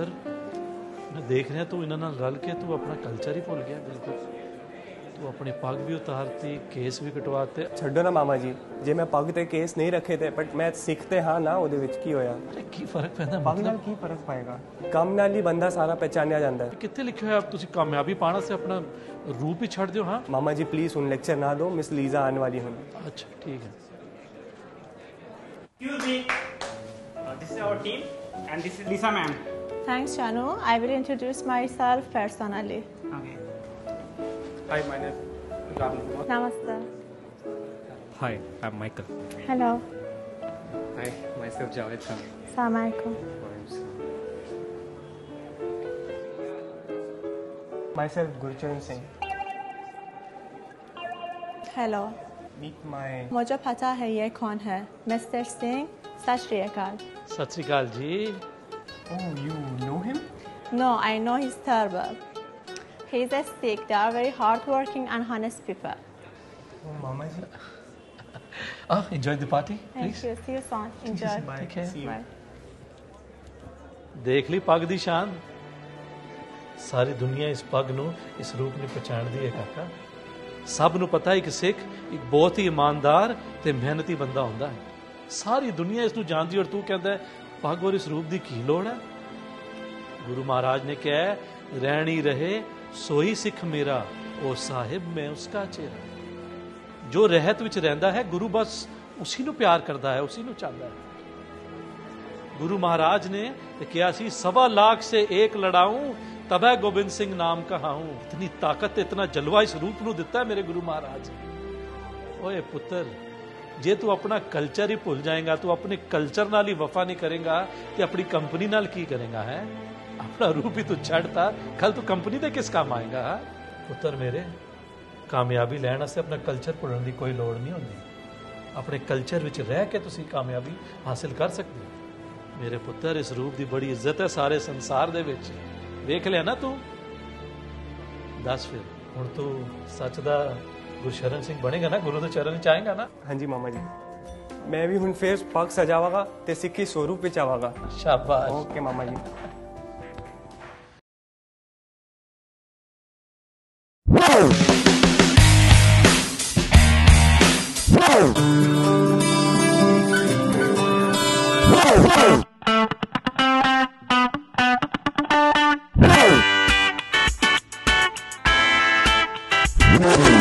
ਪੁੱਤਰ मैं देख रहा तू इन्हां नाल रल के तू अपना कल्चर ही भुल गया बिल्कुल। तू अपनी पग भी उतारती, केस भी कटवाते। ਛੱਡੋ ਨਾ ਮਾਮਾ ਜੀ, ਜੇ ਮੈਂ ਪੱਗ ਤੇ ਕੇਸ ਨਹੀਂ ਰੱਖੇ ਤੇ ਬਟ ਮੈਂ ਸਿੱਖ ਤੇ ਹਾਂ ਨਾ, ਉਹਦੇ ਵਿੱਚ ਕੀ ਹੋਇਆ? ਅਰੇ ਕੀ ਫਰਕ ਪੈਂਦਾ? ਪੱਗ ਨਾਲ ਕੀ ਫਰਕ ਪਾਏਗਾ? ਕੰਮ ਨਾਲ ਹੀ ਬੰਦਾ ਸਾਰਾ ਪਹਿਚਾਨਿਆ ਜਾਂਦਾ ਹੈ। ਕਿੱਥੇ ਲਿਖਿਆ ਹੋਇਆ ਤੁਸੀਂ ਕਾਮਯਾਬੀ ਪਾਣਾ ਸੇ ਆਪਣਾ रूप ही ਛੱਡ ਦਿਓ? ਹਾਂ ਮਾਮਾ ਜੀ ਪਲੀਜ਼ ਹੁਣ ਲੈਕਚਰ ਨਾ ਦਿਓ, ਮਿਸ ਲੀਜ਼ਾ ਆने वाली ਹੁਣ। अच्छा ठीक है। Excuse me. This is our team and this is Lisa ma'am. Thanks, Shanu. I will introduce myself personally. Okay. Hi, my name is Rahul. Namaste. Hi, I'm Michael. Hello. Hi, myself Javed Khan. Assalamu alaikum. Myself Gurcharan Singh. Hello. Meet my मुझे पता है ये कौन है, mister Singh. सत श्री अकाल। सत श्री अकाल जी। Oh, you know him? No, I know he's terrible. He's a Sikh. They are very hardworking and honest people. Oh, Mama ji. Enjoy the party, Thank please. you. See you soon. Enjoy. Bye. Take care. See you. Bye. ਦੇਖ ਲਈ ਪੱਗ ਦੀ ਸ਼ਾਨ। ਸਾਰੀ ਦੁਨੀਆ ਇਸ ਪੱਗ ਨੂੰ, ਇਸ ਰੂਪ ਨੂੰ ਪਛਾਣਦੀ ਹੈ ਕਾਕਾ। ਸਭ ਨੂੰ ਪਤਾ ਹੈ ਕਿ ਸਿੱਖ ਇੱਕ ਬਹੁਤ ਹੀ ਇਮਾਨਦਾਰ ਤੇ ਮਿਹਨਤੀ ਬੰਦਾ ਹੁੰਦਾ ਹੈ। ਸਾਰੀ ਦੁਨੀਆ ਇਸ ਨੂੰ ਜਾਣਦੀ, ਔਰ ਤੂੰ ਕਹਿੰਦਾ ਹੈ ਪੱਗ ਔਰ ਇਸ ਰੂਪ ਦੀ ਕੀ ਲੋੜ ਹੈ? ਗੁਰੂ ਮਹਾਰਾਜ ਨੇ ਕਿਹਾ ਰਹਿਣੀ ਰਹੇ ਸੋਈ ਸਿੱਖ ਮੇਰਾ, ਉਹ ਸਾਹਿਬ ਮੈਂ ਉਸਕਾ ਚਿਹਰਾ। ਜੋ ਰਹਿਤ ਵਿੱਚ ਰਹਿੰਦਾ ਹੈ ਗੁਰੂ ਬਸ ਉਸੇ ਨੂੰ ਪਿਆਰ ਕਰਦਾ ਹੈ, ਉਸੇ ਨੂੰ ਚਾਹੁੰਦਾ ਹੈ। ਗੁਰੂ ਮਹਾਰਾਜ ਨੇ ਤੇ ਕਿਹਾ ਸੀ 1.25 लाख से एक लड़ाऊं तबै गोबिंद सिंह नाम कहाऊं। इतनी ताकत, इतना जलवा इस रूप ਨੂੰ ਦਿੱਤਾ ਮੇਰੇ ਗੁਰੂ ਮਹਾਰਾਜ। ਓਏ ਪੁੱਤਰ, ਜੇ ਤੂੰ ਆਪਣਾ ਕਲਚਰ ਹੀ ਭੁੱਲ ਜਾਏਗਾ, ਤੂੰ ਆਪਣੇ ਕਲਚਰ ਨਾਲ ਹੀ ਵਫਾ ਨਹੀਂ ਕਰੇਗਾ ਤੇ ਆਪਣੀ ਕੰਪਨੀ ਨਾਲ ਕੀ ਕਰੇਗਾ? ਹੈ ਆਪਣਾ ਰੂਪ ਹੀ ਤੂੰ ਛੱਡਤਾ, ਕੱਲ ਤੂੰ ਕੰਪਨੀ ਦੇ ਕਿਸ ਕੰਮ ਆਏਗਾ? ਪੁੱਤਰ ਮੇਰੇ, ਕਾਮਯਾਬੀ ਲੈਣ ਵਾਸਤੇ ਆਪਣਾ ਕਲਚਰ ਭੁੱਲਣ ਦੀ ਕੋਈ ਲੋੜ ਨਹੀਂ ਹੁੰਦੀ। ਆਪਣੇ ਕਲਚਰ ਵਿੱਚ ਰਹਿ ਕੇ ਤੁਸੀਂ ਕਾਮਯਾਬੀ ਹਾਸਿਲ ਕਰ ਸਕਦੇ ਹੋ। ਮੇਰੇ ਪੁੱਤਰ, ਇਸ ਰੂਪ ਦੀ ਬੜੀ ਇੱਜ਼ਤ ਹੈ ਸਾਰੇ ਸੰਸਾਰ ਦੇ ਵਿੱਚ। ਵੇਖ ਲਿਆ ਨਾ ਤੂੰ? ਦੱਸ ਫਿਰ ਹੁਣ ਤੂੰ ਸੱਚ ਦਾ ਗੁਰਸ਼ਰਨ ਸਿੰਘ ਬਣੇਗਾ ਨਾ? ਗੁਰੂ ਦੇ ਚਰਨ ਚ ਆਏਗਾ ਨਾ? ਹਾਂਜੀ ਮਾਮਾ ਜੀ, ਮੈਂ ਵੀ ਹੁਣ ਫੇਰ ਪੱਗ ਸਜਾਵਾਂਗਾ ਤੇ ਸਿੱਖੀ ਸਰੂਪ ਵਿੱਚ ਆਵਾਂਗਾ। ਸ਼ਾਬਾਸ਼। ਓਕੇ ਮਾਮਾ ਜੀ। No.